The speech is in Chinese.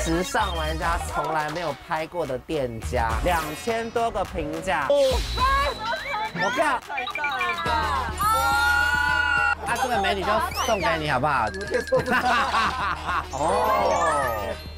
时尚玩家从来没有拍过的店家，2000多个评价。我看太大了吧！啊，这个美女就送给你好不好？哦。